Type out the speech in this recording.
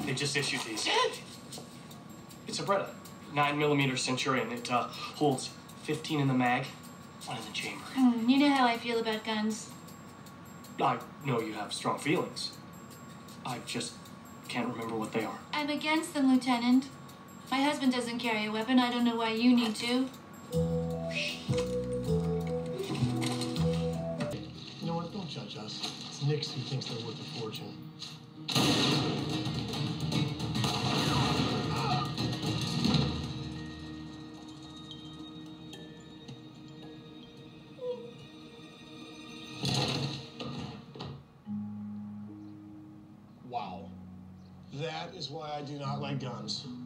They just issued these. It's a Beretta, 9mm Centurion. It holds 15 in the mag, 1 in the chamber. You know how I feel about guns. I know you have strong feelings. I just can't remember what they are. I'm against them, Lieutenant. My husband doesn't carry a weapon. I don't know why you need to. You know what? Don't judge us. It's Nix who thinks they're worth a fortune. Wow. That is why I do not like guns.